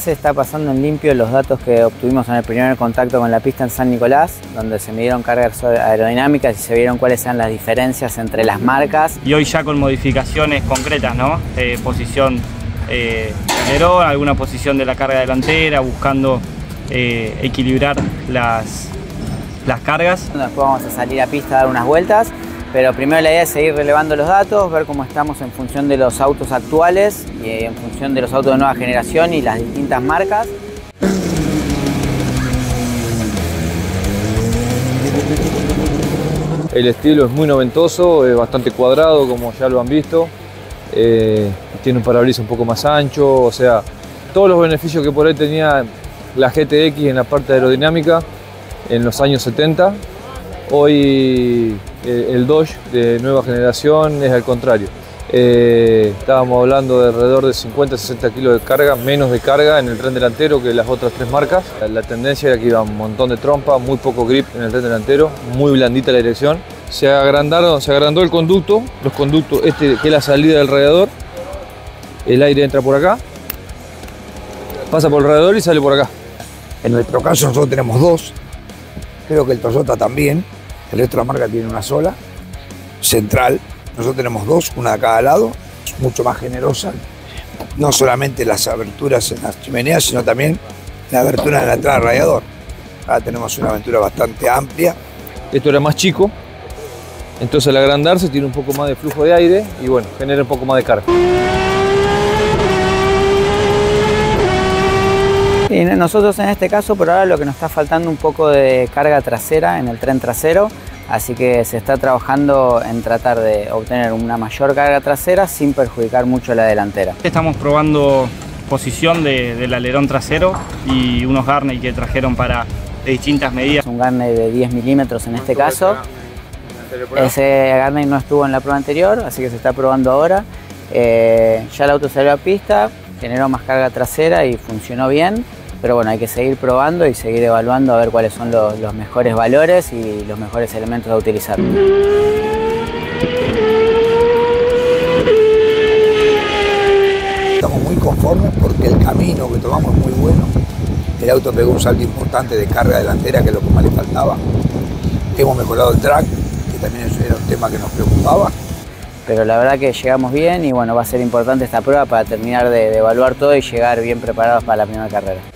se está pasando en limpio los datos que obtuvimos en el primer contacto con la pista en San Nicolás, donde se midieron cargas aerodinámicas y se vieron cuáles eran las diferencias entre las marcas. Y hoy ya con modificaciones concretas, ¿no? Posición de alerón, alguna posición de la carga delantera, buscando equilibrar las cargas. Después vamos a salir a pista a dar unas vueltas, pero primero la idea es seguir relevando los datos, ver cómo estamos en función de los autos actuales y en función de los autos de nueva generación y las distintas marcas. El estilo es muy noventoso, es bastante cuadrado, como ya lo han visto. Tiene un parabrisas un poco más ancho, o sea, todos los beneficios que por ahí tenía la GTX en la parte aerodinámica en los años 70, hoy el Dodge de nueva generación es al contrario. Estábamos hablando de alrededor de 50-60 kilos de carga, menos de carga en el tren delantero que las otras tres marcas. La tendencia era que iba un montón de trompa, muy poco grip en el tren delantero, muy blandita la dirección. Se agrandó el conducto, los conductos, que es la salida del radiador. El aire entra por acá, pasa por el radiador y sale por acá. En nuestro caso nosotros tenemos dos, creo que el Toyota también, el resto de la marca tiene una sola, central. Nosotros tenemos dos, una de cada lado, es mucho más generosa, no solamente las aberturas en las chimeneas, sino también la abertura en la entrada del radiador. Ahora tenemos una abertura bastante amplia. Esto era más chico, entonces al agrandarse tiene un poco más de flujo de aire y bueno, genera un poco más de carga. Y nosotros en este caso por ahora lo que nos está faltando un poco de carga trasera en el tren trasero, así que se está trabajando en tratar de obtener una mayor carga trasera sin perjudicar mucho la delantera. Estamos probando posición del alerón trasero y unos Garney que trajeron de distintas medidas. Un Garney de 10 milímetros en este caso. Ese Garney no estuvo en la prueba anterior, así que se está probando ahora. Ya el auto salió a pista, generó más carga trasera y funcionó bien. Pero bueno, hay que seguir probando y seguir evaluando a ver cuáles son los mejores valores y los mejores elementos a utilizar. Estamos muy conformes porque el camino que tomamos es muy bueno. El auto pegó un salto importante de carga delantera, que es lo que más le faltaba. Hemos mejorado el track, que también era un tema que nos preocupaba. Pero la verdad que llegamos bien y bueno, va a ser importante esta prueba para terminar de evaluar todo y llegar bien preparados para la primera carrera.